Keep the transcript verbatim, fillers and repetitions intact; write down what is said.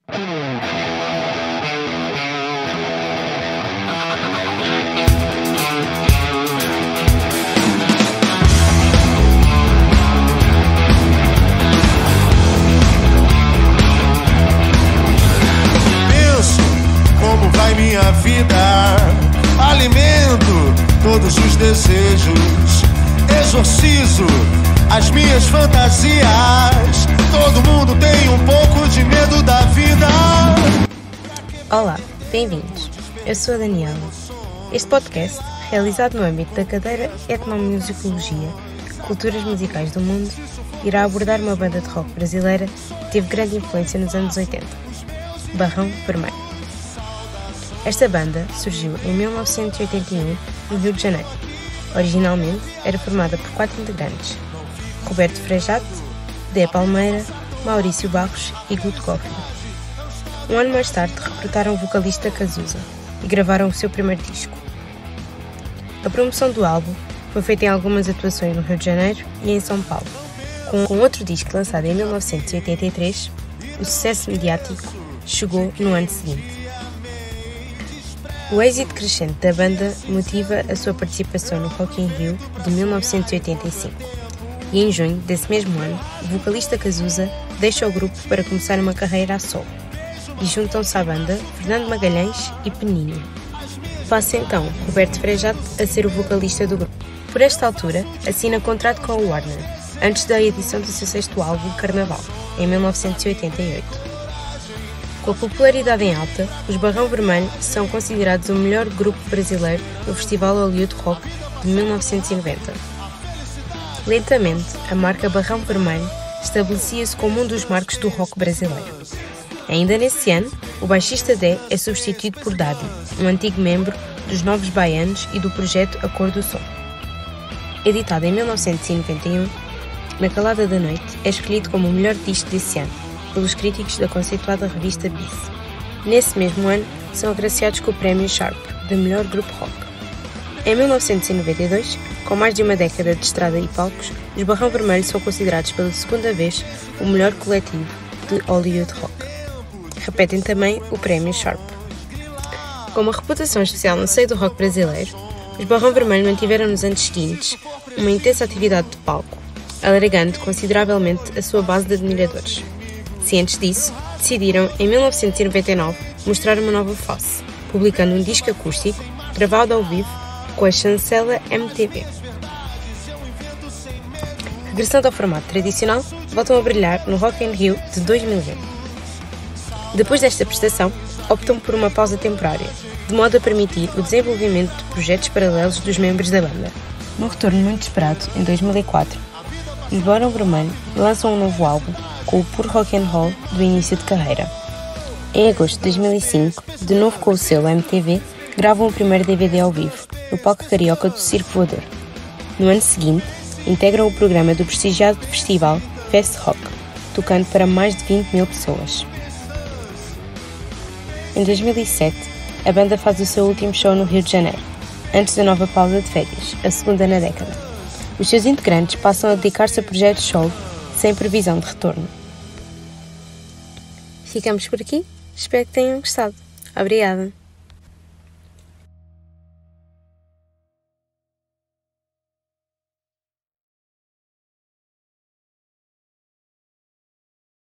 Minha vida, alimento todos os desejos, exorcizo as minhas fantasias. Todo mundo tem um pouco de medo da vida. Olá, bem-vindos. Eu sou a Daniela. Este podcast, realizado no âmbito da cadeira Etnomusicologia, Culturas Musicais do Mundo, irá abordar uma banda de rock brasileira que teve grande influência nos anos oitenta, Barrão Vermelho. Esta banda surgiu em mil novecentos e oitenta e um, no Rio de Janeiro. Originalmente era formada por quatro integrantes: Roberto Frejat, Dé Palmeira, Maurício Barros e Guto Goffin. Um ano mais tarde recrutaram o vocalista Cazuza e gravaram o seu primeiro disco. A promoção do álbum foi feita em algumas atuações no Rio de Janeiro e em São Paulo. Com outro disco lançado em mil novecentos e oitenta e três, o sucesso mediático chegou no ano seguinte. O êxito crescente da banda motiva a sua participação no Rock in Rio de mil novecentos e oitenta e cinco. E em junho desse mesmo ano, o vocalista Cazuza deixa o grupo para começar uma carreira a solo. E juntam-se à banda Fernando Magalhães e Peninho. Passa então Roberto Frejat a ser o vocalista do grupo. Por esta altura, assina contrato com a Warner, antes da edição do seu sexto álbum Carnaval, em mil novecentos e oitenta e oito. Com a popularidade em alta, os Barrão Vermelho são considerados o melhor grupo brasileiro no Festival Hollywood Rock de mil novecentos e noventa. Lentamente, a marca Barrão Vermelho estabelecia-se como um dos marcos do rock brasileiro. Ainda nesse ano, o baixista Dé é substituído por Dadi, um antigo membro dos Novos Baianos e do projeto A Cor do Som. Editado em mil novecentos e noventa e um, Na Calada da Noite é escolhido como o melhor disco desse ano pelos críticos da conceituada revista Bis. Nesse mesmo ano, são agraciados com o prémio Sharp, de melhor grupo rock. Em mil novecentos e noventa e dois, com mais de uma década de estrada e palcos, os Barrão Vermelho são considerados pela segunda vez o melhor coletivo de Hollywood Rock. Repetem também o prémio Sharp. Com uma reputação especial no seio do rock brasileiro, os Barrão Vermelho mantiveram nos anos seguintes uma intensa atividade de palco, alargando consideravelmente a sua base de admiradores. Cientes disso, decidiram, em mil novecentos e noventa e nove, mostrar uma nova face, publicando um disco acústico, gravado ao vivo, com a chancela M T V. Regressando ao formato tradicional, voltam a brilhar no Rock in Rio de dois mil e vinte. Depois desta prestação, optam por uma pausa temporária, de modo a permitir o desenvolvimento de projetos paralelos dos membros da banda. No retorno muito esperado, em dois mil e quatro, os Barrão Vermelho lançam um novo álbum, com o puro rock and roll do início de carreira. Em agosto de dois mil e cinco, de novo com o selo M T V, gravam o primeiro D V D ao vivo, no palco carioca do Circo Voador. No ano seguinte, integram o programa do prestigiado festival Fest Rock, tocando para mais de vinte mil pessoas. Em dois mil e sete, a banda faz o seu último show no Rio de Janeiro, antes da nova pausa de férias, a segunda na década. Os seus integrantes passam a dedicar-se a projetos solo, sem previsão de retorno. Ficamos por aqui, espero que tenham gostado. Obrigada!